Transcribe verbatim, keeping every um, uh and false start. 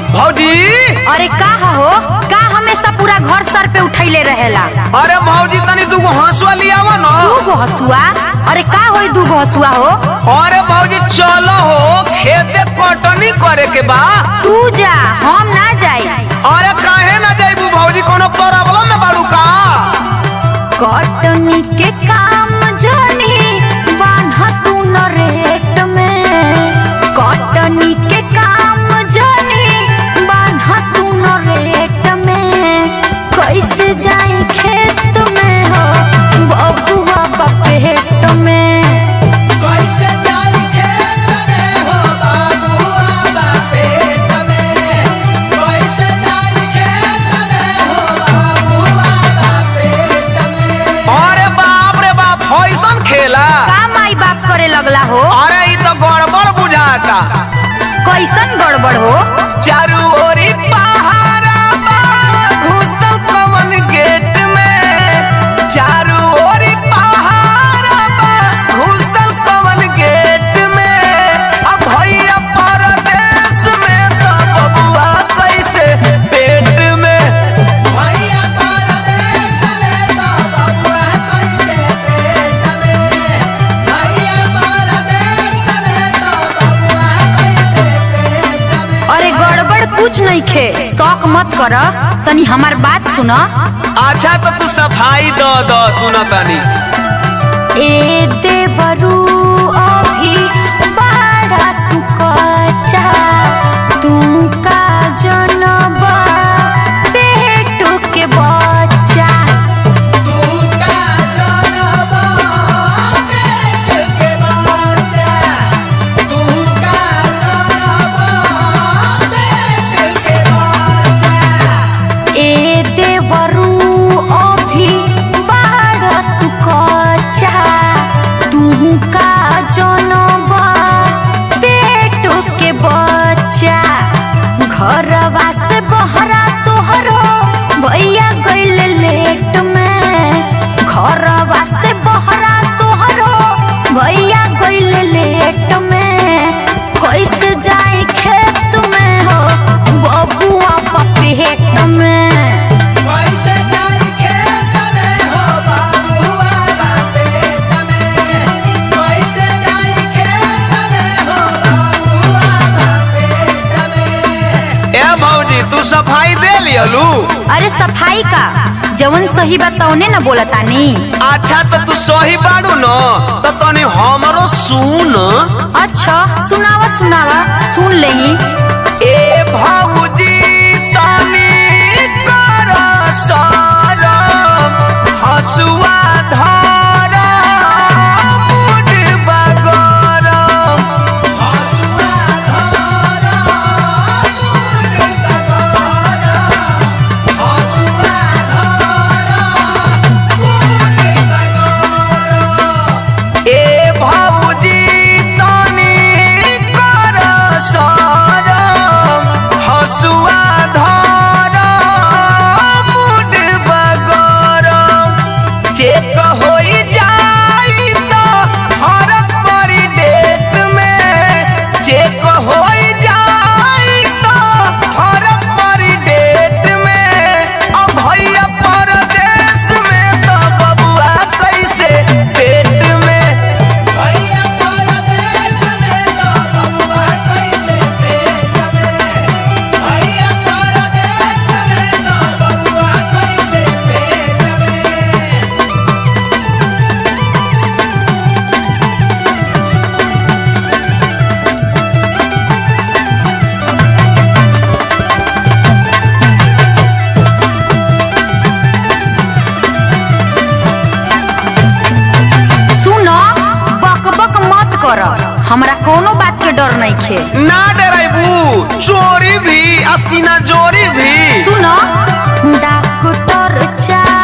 भौजी अरे का हो का हमेशा पूरा घर सर पे उठैले रहेला। अरे भौजी तनी दूगो हंसुआ लियावा ना। दूगो हंसुआ? अरे का होई दूगो हंसुआ हो? अरे भौजी चलो हो खेते कटनी करे के बा। तू जा हम ना जाई। अरे काहे ना जाइबू भौजी कोनो प्रॉब्लम में बालू का? कटनी के काम जानी बान्हा तू न रेट में। कटनी के काम जानी बान्हा तू न रेट में। कैसे जाई खेत में हो बबुआ पेट में। कैसे जाई खेत में हो बबुआ पेट में। कैसे जाई खेत में हो बबुआ पेट में। अरे बाप रे बाप ऐसन खेला का माई बाप करे लगला हो? अरे ई तो गड़बड़ बुझाता। कैसन गड़बड़ हो? चारू ओरी पहाड़ा बा घुसल कवन गेट में। चारू ओरी पहाड़ा बा घुसल कवन गेट में। अब भैया परदेश में तो बबुआ कैसे पेट में। भैया परदेश में तो बबुआ कैसे पेट में। भैया परदेश में तो बबुआ कैसे पेट में। अरे गड़बड़ कुछ नहीं खे, शौक मत कर, तनी हमार बात सुन। अच्छा तो तू सफाई दो दो सुनो तनी। ए देवरू अभी बड़ा तू कच्चा। तू का जनबा पेट के बच्चा। तू का जनबा पेट के बच्चा। तू का जनबा पेट के बच्चा। ए देवरू अभी बड़ा तू कच्चा। तू का जनबा पेट के बच्चा। घरवा से बहरा तोहरो भैया गइल लेट में। घरवा से बहरा तोहरो भैया गइल लेट में। कैसे जाए खेत में हो बबुआ पेट में। कैसे जाई खेत में हो बबुआ पेट में। कैसे जाई खेत में हो बबुआ पेट में। ए भौजी तू सफाई दे लियलू? अरे सफाई का जवन सही बताओने न बोलतानी। अच्छा तो तू सही बाड़ू न तो तनी हमरो सुन। अच्छा सुनावा सुनावा सुन लेही। ए भौजी तनी कर शरम हसुआ धर मुड बगरम। हसुआ धर मुड बगरम। हसुआ धर मुड बगरम। ए भौजी तनी कर शरम हसुआ धर मुड बगरम। चेक होई जाई तो हर परी डेट में। चेक होई जाई तो हर परी डेट में। अब भैया परदेश में तो बबुआ कैसे पेट में। भैया परदेश में तो बबुआ कैसे पेट में। भैया परदेश में तो बबुआ कैसे पेट में। सुनो बक बक मत कर, हमरा कोनो बात के डर नहीं खे। ना डराइबू चोरी भी असीना जोरी भी। सुनो डॉक्टर चा